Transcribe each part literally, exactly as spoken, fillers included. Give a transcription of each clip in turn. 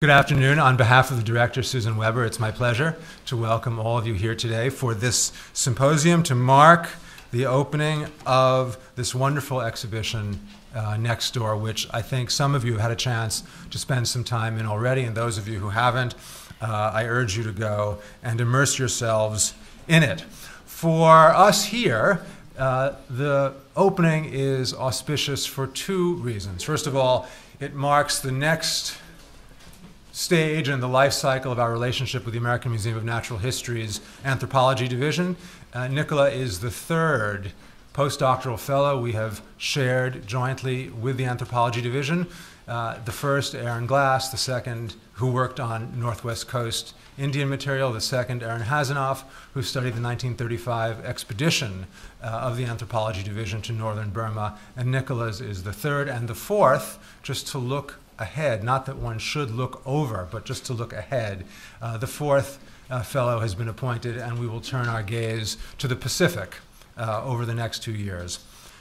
Good afternoon. On behalf of the director, Susan Weber, it's my pleasure to welcome all of you here today for this symposium to mark the opening of this wonderful exhibition uh, next door, which I think some of you have had a chance to spend some time in already, and those of you who haven't, uh, I urge you to go and immerse yourselves in it. For us here, uh, the opening is auspicious for two reasons. First of all, it marks the next stage in the life cycle of our relationship with the American Museum of Natural History's Anthropology Division. Uh, Nicola is the third postdoctoral fellow we have shared jointly with the Anthropology Division. Uh, the first, Aaron Glass, the second, who worked on Northwest Coast Indian material, the second, Aaron Hasanoff, who studied the nineteen thirty-five expedition uh, of the Anthropology Division to northern Burma, and Nicola's is the third. And the fourth, just to look ahead, not that one should look over, but just to look ahead. Uh, the fourth uh, fellow has been appointed, and we will turn our gaze to the Pacific uh, over the next two years.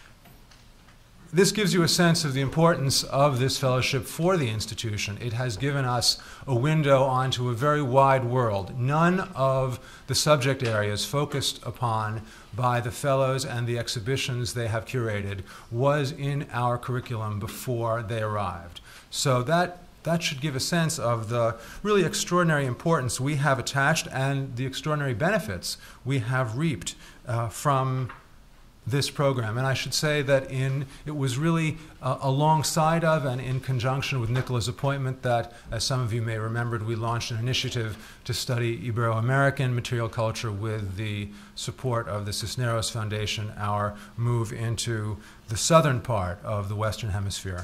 This gives you a sense of the importance of this fellowship for the institution. It has given us a window onto a very wide world. None of the subject areas focused upon by the fellows and the exhibitions they have curated was in our curriculum before they arrived. So that, that should give a sense of the really extraordinary importance we have attached and the extraordinary benefits we have reaped uh, from this program. And I should say that in, it was really uh, alongside of and in conjunction with Nicola's appointment that, as some of you may remember, we launched an initiative to study Ibero-American material culture with the support of the Cisneros Foundation, our move into the southern part of the Western Hemisphere.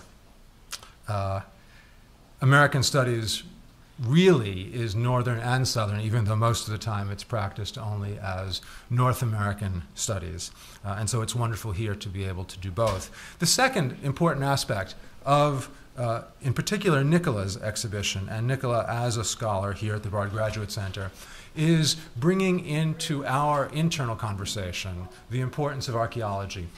Uh, American studies really is northern and southern, even though most of the time it's practiced only as North American studies. Uh, and so it's wonderful here to be able to do both. The second important aspect of, uh, in particular, Nicola's exhibition, and Nicola as a scholar here at the Bard Graduate Center, is bringing into our internal conversation the importance of archaeology.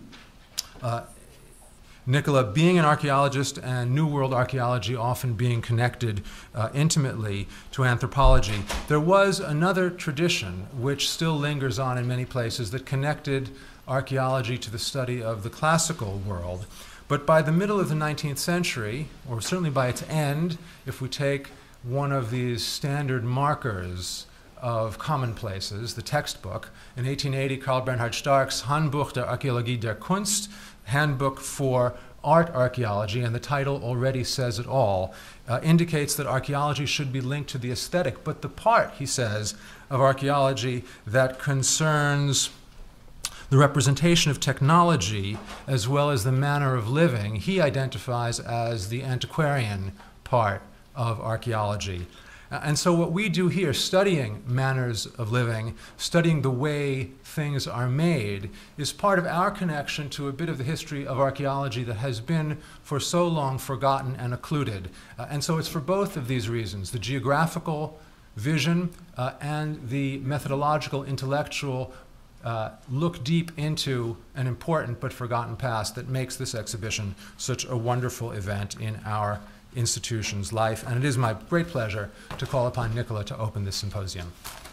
Uh, Nicola, being an archaeologist and New World archaeology often being connected uh, intimately to anthropology, there was another tradition which still lingers on in many places that connected archaeology to the study of the classical world. But by the middle of the nineteenth century, or certainly by its end, if we take one of these standard markers of commonplaces, the textbook, in eighteen eighty, Karl Bernhard Stark's Handbuch der Archäologie der Kunst, Handbook for Art Archaeology, and the title already says it all, uh, indicates that archaeology should be linked to the aesthetic. But the part, he says, of archaeology that concerns the representation of technology as well as the manner of living, he identifies as the antiquarian part of archaeology. And so what we do here, studying manners of living, studying the way things are made, is part of our connection to a bit of the history of archaeology that has been for so long forgotten and occluded. Uh, and so it's for both of these reasons, the geographical vision uh, and the methodological, intellectual uh, look deep into an important but forgotten past that makes this exhibition such a wonderful event in our institution's life, and it is my great pleasure to call upon Nicola to open this symposium.